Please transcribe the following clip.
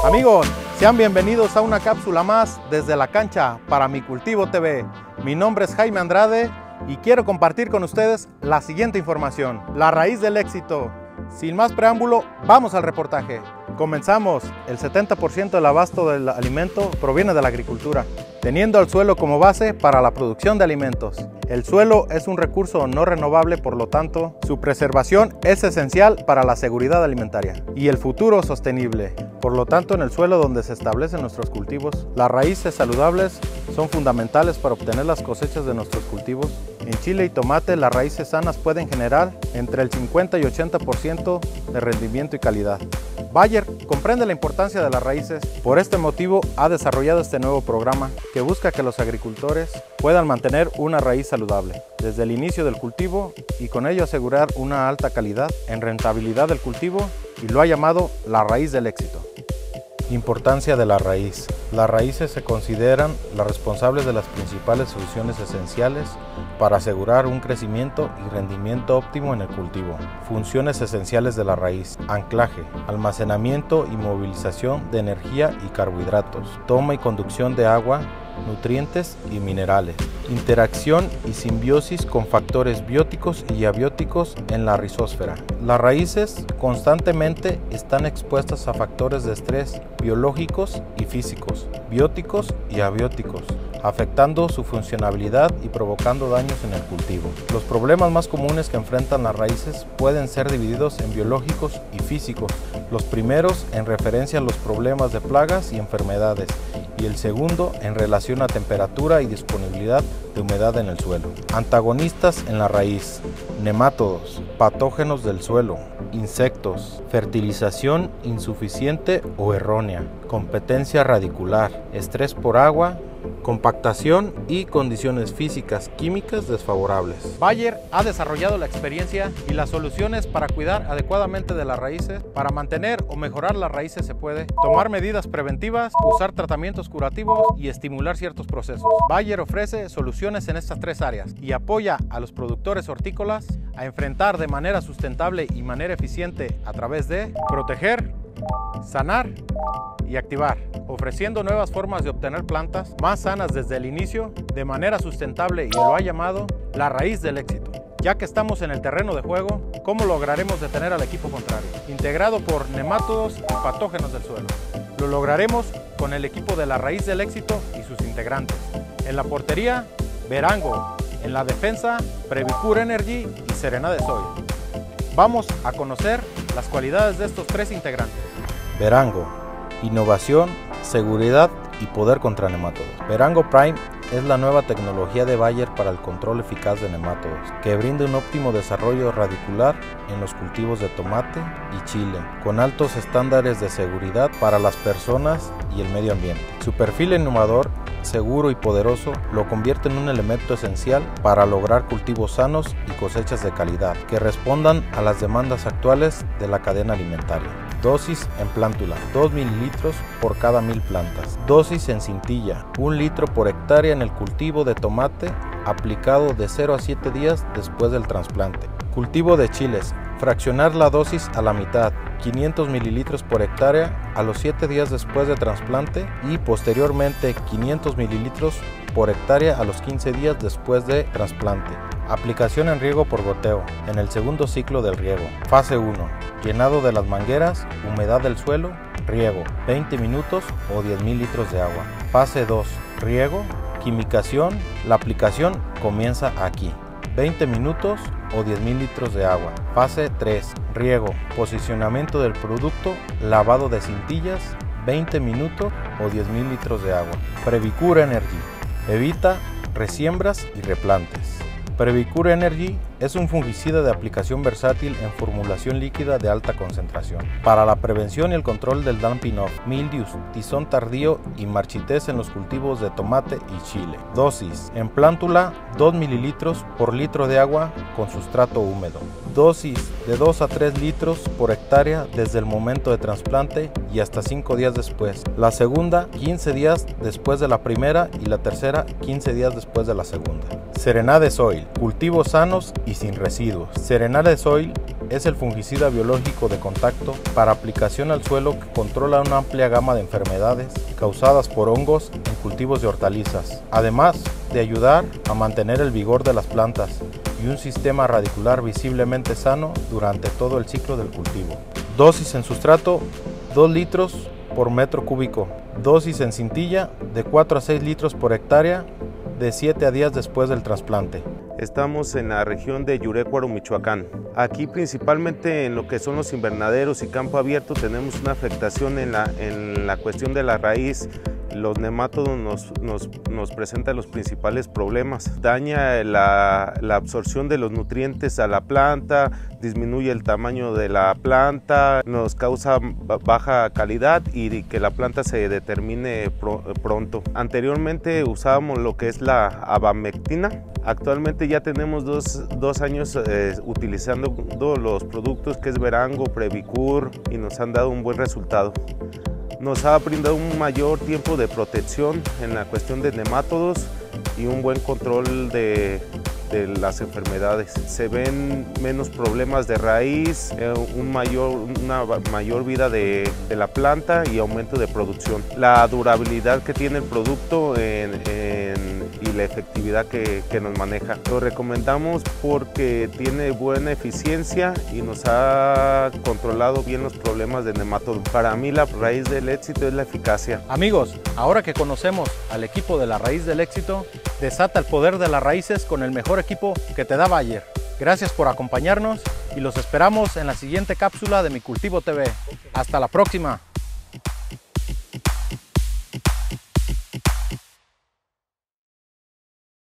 Amigos, sean bienvenidos a una cápsula más desde la cancha para Mi Cultivo TV. Mi nombre es Jaime Andrade y quiero compartir con ustedes la siguiente información: la raíz del éxito. Sin más preámbulo, vamos al reportaje. Comenzamos. El 70% del abasto del alimento proviene de la agricultura, teniendo al suelo como base para la producción de alimentos. El suelo es un recurso no renovable, por lo tanto, su preservación es esencial para la seguridad alimentaria y el futuro sostenible. Por lo tanto, en el suelo donde se establecen nuestros cultivos, las raíces saludables son fundamentales para obtener las cosechas de nuestros cultivos. En chile y tomate, las raíces sanas pueden generar entre el 50 y 80% de rendimiento y calidad. Bayer comprende la importancia de las raíces. Por este motivo ha desarrollado este nuevo programa que busca que los agricultores puedan mantener una raíz saludable desde el inicio del cultivo y con ello asegurar una alta calidad en rentabilidad del cultivo, y lo ha llamado la raíz del éxito. Importancia de la raíz. Las raíces se consideran las responsables de las principales funciones esenciales para asegurar un crecimiento y rendimiento óptimo en el cultivo. Funciones esenciales de la raíz: anclaje, almacenamiento y movilización de energía y carbohidratos, toma y conducción de agua, nutrientes y minerales, interacción y simbiosis con factores bióticos y abióticos en la rizósfera. Las raíces constantemente están expuestas a factores de estrés biológicos y físicos, bióticos y abióticos, afectando su funcionalidad y provocando daños en el cultivo. Los problemas más comunes que enfrentan las raíces pueden ser divididos en biológicos y físicos. Los primeros en referencia a los problemas de plagas y enfermedades, y el segundo en relación a temperatura y disponibilidad de humedad en el suelo. Antagonistas en la raíz: nemátodos, patógenos del suelo, insectos, fertilización insuficiente o errónea, competencia radicular, estrés por agua, compactación y condiciones físicas químicas desfavorables. Bayer ha desarrollado la experiencia y las soluciones para cuidar adecuadamente de las raíces. Para mantener o mejorar las raíces se puede tomar medidas preventivas, usar tratamientos curativos y estimular ciertos procesos. Bayer ofrece soluciones en estas tres áreas y apoya a los productores hortícolas a enfrentar de manera sustentable y manera eficiente a través de proteger, sanar y activar, ofreciendo nuevas formas de obtener plantas más sanas desde el inicio de manera sustentable, y lo ha llamado la raíz del éxito. Ya que estamos en el terreno de juego, ¿cómo lograremos detener al equipo contrario? Integrado por nemátodos y patógenos del suelo. Lo lograremos con el equipo de la raíz del éxito y sus integrantes. En la portería, Verango. En la defensa, Previcure Energy y Serenade Soil. Vamos a conocer las cualidades de estos tres integrantes. Verango: innovación, seguridad y poder contra nemátodos. Verango Prime es la nueva tecnología de Bayer para el control eficaz de nemátodos, que brinda un óptimo desarrollo radicular en los cultivos de tomate y chile, con altos estándares de seguridad para las personas y el medio ambiente. Su perfil innovador, seguro y poderoso lo convierte en un elemento esencial para lograr cultivos sanos y cosechas de calidad que respondan a las demandas actuales de la cadena alimentaria. Dosis en plántula: 2 mililitros por cada 1000 plantas. Dosis en cintilla: 1 litro por hectárea en el cultivo de tomate, aplicado de 0 a 7 días después del trasplante. Cultivo de chiles: fraccionar la dosis a la mitad, 500 mililitros por hectárea a los 7 días después de trasplante, y posteriormente 500 mililitros por hectárea a los 15 días después de trasplante. Aplicación en riego por goteo en el segundo ciclo del riego. Fase 1: llenado de las mangueras, humedad del suelo, riego, 20 minutos o 10.000 litros de agua. Fase 2: riego, quimicación. La aplicación comienza aquí, 20 minutos o 10.000 litros de agua. Fase 3: riego, posicionamiento del producto, lavado de cintillas, 20 minutos o 10.000 litros de agua. Previcure Energy: evita resiembras y replantes. Previcure Energy es un fungicida de aplicación versátil en formulación líquida de alta concentración para la prevención y el control del dumping off, mildios, tizón tardío y marchitez en los cultivos de tomate y chile. Dosis en plántula: 2 mililitros por litro de agua con sustrato húmedo. Dosis de 2 a 3 litros por hectárea desde el momento de trasplante y hasta 5 días después. La segunda, 15 días después de la primera, y la tercera, 15 días después de la segunda. Serenade Soil: cultivos sanos y sin residuos. Serenade Soil es el fungicida biológico de contacto para aplicación al suelo que controla una amplia gama de enfermedades causadas por hongos en cultivos de hortalizas, además de ayudar a mantener el vigor de las plantas y un sistema radicular visiblemente sano durante todo el ciclo del cultivo. Dosis en sustrato: 2 litros por metro cúbico. Dosis en cintilla: de 4 a 6 litros por hectárea, de 7 a 10 después del trasplante. Estamos en la región de Yurecuaro, Michoacán. Aquí principalmente en lo que son los invernaderos y campo abierto tenemos una afectación en la cuestión de la raíz. Los nemátodos nos presentan los principales problemas. Daña la absorción de los nutrientes a la planta, disminuye el tamaño de la planta, nos causa baja calidad y que la planta se determine pronto. Anteriormente usábamos lo que es la abamectina. Actualmente ya tenemos dos años utilizando los productos que es Verango, Previcur, y nos han dado un buen resultado. Nos ha brindado un mayor tiempo de protección en la cuestión de nemátodos y un buen control de las enfermedades. Se ven menos problemas de raíz, una mayor vida de la planta y aumento de producción. La durabilidad que tiene el producto y la efectividad que nos maneja. Lo recomendamos porque tiene buena eficiencia y nos ha controlado bien los problemas de nemátodos. Para mí la raíz del éxito es la eficacia. Amigos, ahora que conocemos al equipo de la raíz del éxito, desata el poder de las raíces con el mejor equipo que te da Bayer. Gracias por acompañarnos y los esperamos en la siguiente cápsula de Mi Cultivo TV. Hasta la próxima.